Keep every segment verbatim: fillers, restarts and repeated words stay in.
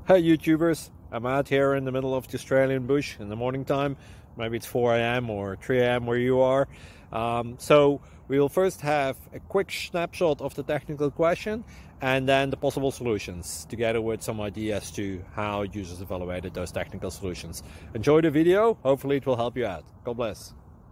Hey YouTubers, I'm out here in the middle of the Australian bush in the morning time. Maybe it's four A M or three A M where you are. Um, so we will first have a quick snapshot of the technical question and then the possible solutions, together with some ideas to how users evaluated those technical solutions. Enjoy the video, hopefully it will help you out. God bless.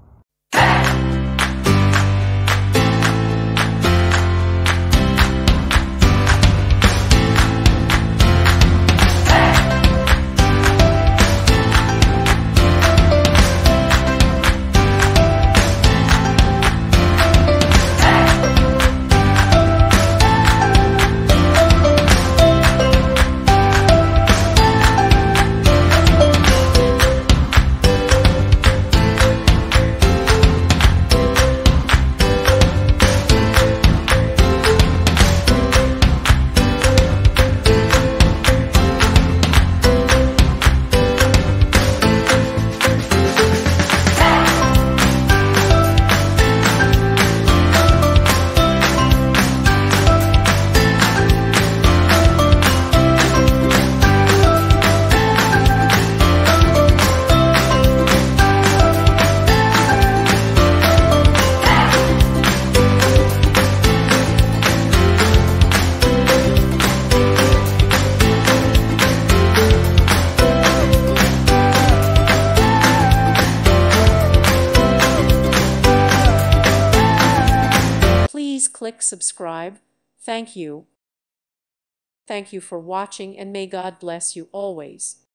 Please click subscribe. Thank you. Thank you for watching, and may God bless you always.